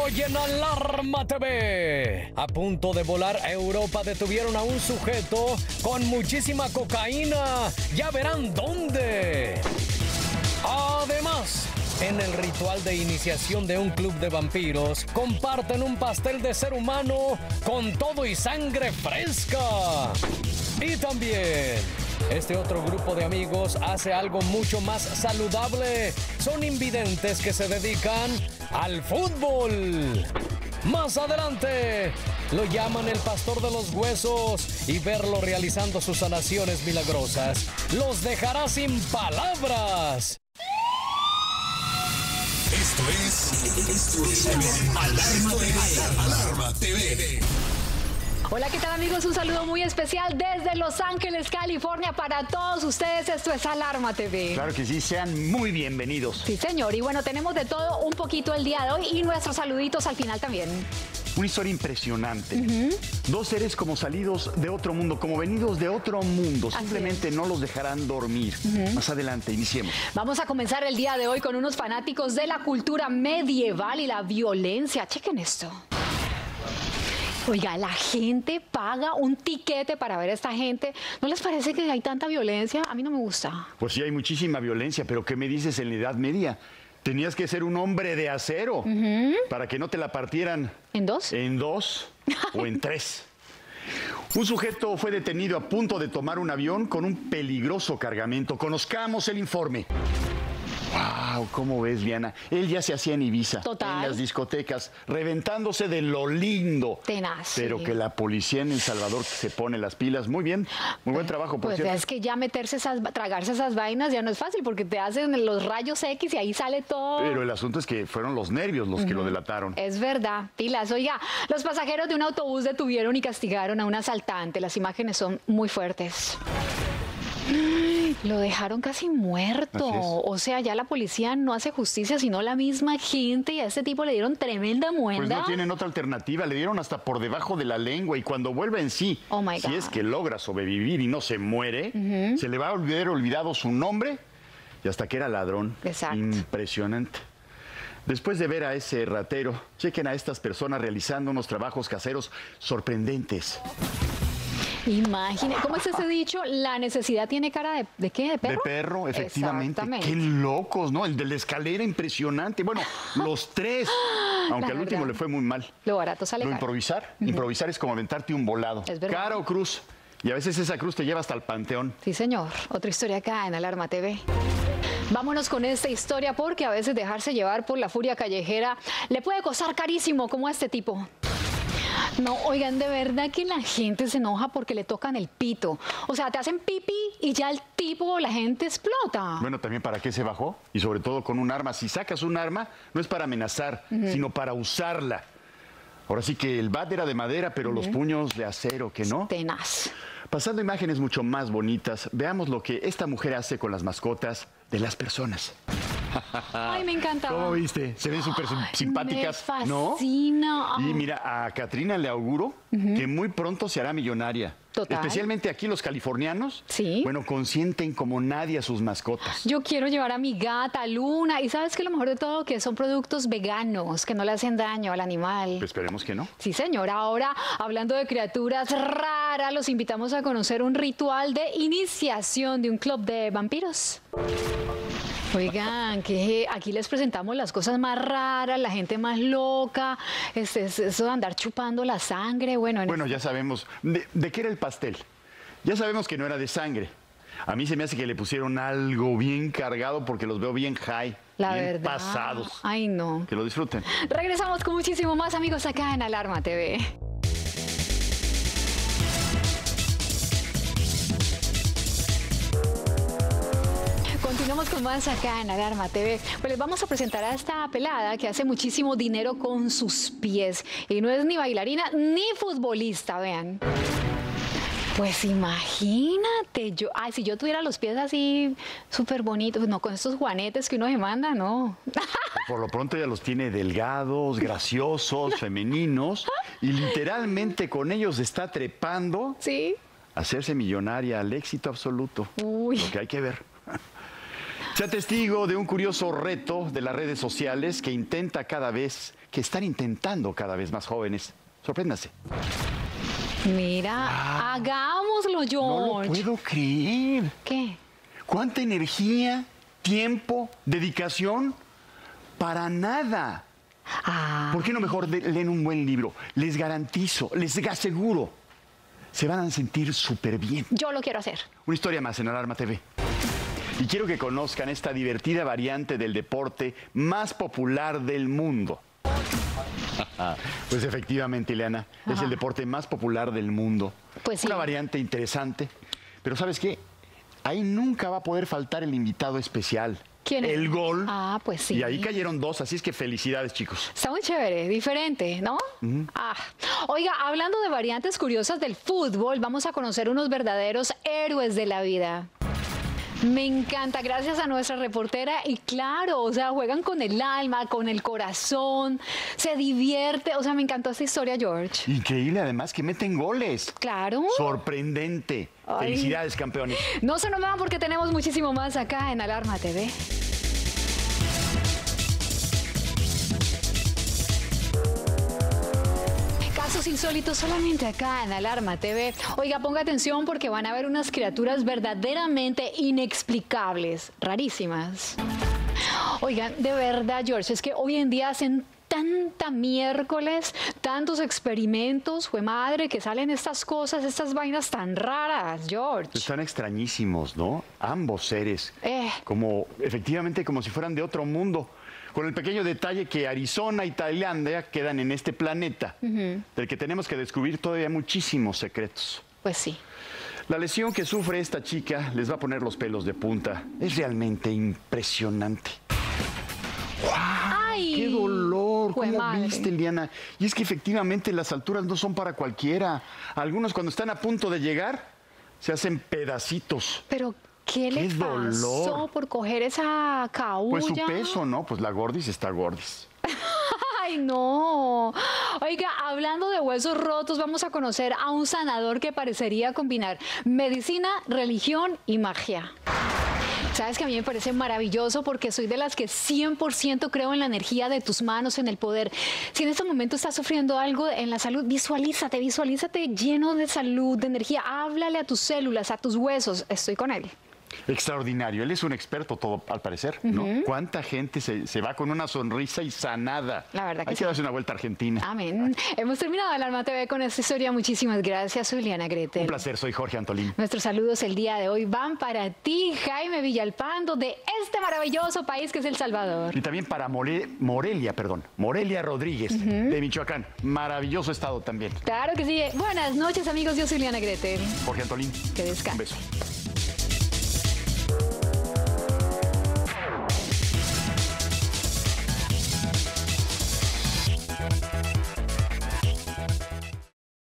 Hoy en Alarma TV, a punto de volar a Europa, detuvieron a un sujeto con muchísima cocaína. Ya verán dónde. Además, en el ritual de iniciación de un club de vampiros, comparten un pastel de ser humano con todo y sangre fresca. Y también, este otro grupo de amigos hace algo mucho más saludable. Son invidentes que se dedican al fútbol. Más adelante, lo llaman el pastor de los huesos y verlo realizando sus sanaciones milagrosas los dejará sin palabras. Esto es Alarma TV. Hola, ¿qué tal, amigos? Un saludo muy especial desde Los Ángeles, California, para todos ustedes. Esto es Alarma TV. Claro que sí, sean muy bienvenidos. Sí, señor. Y bueno, tenemos de todo un poquito el día de hoy y nuestros saluditos al final también. Una historia impresionante. Dos seres como salidos de otro mundo, como venidos de otro mundo. Simplemente no los dejarán dormir. Más adelante, iniciemos. Vamos a comenzar el día de hoy con unos fanáticos de la cultura medieval y la violencia. Chequen esto. Oiga, la gente paga un tiquete para ver a esta gente. ¿No les parece que hay tanta violencia? A mí no me gusta. Pues sí, hay muchísima violencia, pero ¿qué me dices en la Edad Media? Tenías que ser un hombre de acero para que no te la partieran. ¿En dos? En dos o en tres. Un sujeto fue detenido a punto de tomar un avión con un peligroso cargamento. Conozcamos el informe. ¡Wow! ¿Cómo ves, Diana? Él ya se hacía en Ibiza, total, en las discotecas, reventándose de lo lindo. Tenaz. Pero sí, que la policía en El Salvador se pone las pilas. Muy bien, muy buen trabajo, por cierto. Pues es que ya tragarse esas vainas ya no es fácil, porque te hacen los rayos X y ahí sale todo. Pero el asunto es que fueron los nervios los que lo delataron. Es verdad, pilas. Oiga, los pasajeros de un autobús detuvieron y castigaron a un asaltante. Las imágenes son muy fuertes. Lo dejaron casi muerto. O sea, ya la policía no hace justicia, sino la misma gente, y a este tipo le dieron tremenda muenda. Pues no tienen otra alternativa, le dieron hasta por debajo de la lengua, y cuando vuelva en sí, si es que logra sobrevivir y no se muere, se le va a haber olvidado su nombre y hasta que era ladrón. Exacto. Impresionante. Después de ver a ese ratero, chequen a estas personas realizando unos trabajos caseros sorprendentes. Imagine, ¿cómo es ese dicho? La necesidad tiene cara ¿de qué? ¿De perro? De perro, efectivamente. Qué locos, ¿no? El de la escalera, impresionante. Bueno, los tres, aunque al último le fue muy mal. Lo barato sale caro. Improvisar es como aventarte un volado. Es verdad. Cara o cruz. Y a veces esa cruz te lleva hasta el panteón. Sí, señor. Otra historia acá en Alarma TV. Vámonos con esta historia, porque a veces dejarse llevar por la furia callejera le puede costar carísimo, como a este tipo. No, oigan, de verdad que la gente se enoja porque le tocan el pito. O sea, te hacen pipí y ya el tipo, la gente explota. Bueno, también para qué se bajó, y sobre todo con un arma. Si sacas un arma, no es para amenazar, sino para usarla. Ahora sí que el bat era de madera, pero los puños de acero, ¿que no? Tenaz. Pasando imágenes mucho más bonitas, veamos lo que esta mujer hace con las mascotas de las personas. Ay, me encantaba. ¿Cómo viste? Se ven súper simpáticas, ¿no? Me fascina. Y mira, a Katrina le auguro que muy pronto se hará millonaria. Total. Especialmente aquí los californianos. Sí. Bueno, consienten como nadie a sus mascotas. Yo quiero llevar a mi gata, Luna. Y ¿sabes qué? Lo mejor de todo, que son productos veganos, que no le hacen daño al animal. Pues esperemos que no. Sí, señor. Ahora, hablando de criaturas raras, los invitamos a conocer un ritual de iniciación de un club de vampiros. Oigan, que aquí les presentamos las cosas más raras, la gente más loca, eso de andar chupando la sangre. Bueno, ya sabemos. ¿De qué era el pastel? Ya sabemos que no era de sangre. A mí se me hace que le pusieron algo bien cargado, porque los veo bien high, la bien verdad. pasados. Ay, no. Que lo disfruten. Regresamos con muchísimo más, amigos, acá en Alarma TV. Continuamos con más acá en Alarma TV. Pues les vamos a presentar a esta pelada que hace muchísimo dinero con sus pies. Y no es ni bailarina ni futbolista, vean. Pues imagínate, si yo tuviera los pies así súper bonitos, no con estos juanetes que uno se manda, no. Por lo pronto ella los tiene delgados, graciosos, femeninos, y literalmente con ellos está trepando. Sí. A hacerse millonaria, al éxito absoluto. Uy. Lo que hay que ver. Sea testigo de un curioso reto de las redes sociales que están intentando cada vez más jóvenes. Sorpréndase. Mira, hagámoslo, George. No lo puedo creer. ¿Qué? ¿Cuánta energía, tiempo, dedicación? Para nada. Ah, ¿Por qué no mejor leen un buen libro? Les garantizo, les aseguro, se van a sentir súper bien. yo lo quiero hacer. Una historia más en Alarma TV. Y quiero que conozcan esta divertida variante del deporte más popular del mundo. Pues efectivamente, Ileana, es el deporte más popular del mundo. Pues sí. Una variante interesante. Pero ¿sabes qué? Ahí nunca va a poder faltar el invitado especial. ¿Quién es? El gol. Ah, pues sí. Y ahí cayeron dos, así es que felicidades, chicos. Está muy chévere, diferente, ¿no? Oiga, hablando de variantes curiosas del fútbol, vamos a conocer unos verdaderos héroes de la vida. Me encanta, gracias a nuestra reportera. Y claro, o sea, juegan con el alma, con el corazón, se divierte. O sea, me encantó esta historia, George. Increíble, además, que meten goles. Claro. Sorprendente. Ay. Felicidades, campeones. No se nos van porque tenemos muchísimo más acá en Alarma TV. Casos insólitos solamente acá en Alarma TV. Oiga, ponga atención porque van a ver unas criaturas verdaderamente inexplicables, rarísimas. Oigan, de verdad, George, es que hoy en día hacen tanta miércoles, tantos experimentos, fue madre, que salen estas cosas, estas vainas tan raras, George. Están extrañísimos, ¿no? Ambos seres. Efectivamente, como si fueran de otro mundo. Con el pequeño detalle que Arizona y Tailandia quedan en este planeta, del que tenemos que descubrir todavía muchísimos secretos. Pues sí. La lesión que sufre esta chica les va a poner los pelos de punta. Es realmente impresionante. ¡Ay! ¡Qué dolor! Jue ¿Cómo madre. viste, Eliana? Y es que efectivamente las alturas no son para cualquiera. Algunos cuando están a punto de llegar se hacen pedacitos. Pero, ¿qué le pasó dolor! por coger esa caulla? Pues su peso, ¿no? Pues la gordis está gordis. ¡Ay, no! Oiga, hablando de huesos rotos, vamos a conocer a un sanador que parecería combinar medicina, religión y magia. Sabes que a mí me parece maravilloso porque soy de las que 100% creo en la energía de tus manos, en el poder. Si en este momento estás sufriendo algo en la salud, visualízate lleno de salud, de energía. Háblale a tus células, a tus huesos. Estoy con él. Extraordinario. Él es un experto todo, al parecer, ¿no? ¿Cuánta gente se va con una sonrisa y sanada? La verdad que Hay que darse una vuelta a Argentina. Amén. Hemos terminado Alarma TV con esta historia. Muchísimas gracias. Soy Liana Gretel. Un placer, soy Jorge Antolín. Nuestros saludos el día de hoy van para ti, Jaime Villalpando, de este maravilloso país que es El Salvador. Y también para Morelia Rodríguez, de Michoacán. Maravilloso estado también. Claro que sí. Buenas noches, amigos. Yo soy Liana Gretel. Jorge Antolín. Que descanse. Un beso.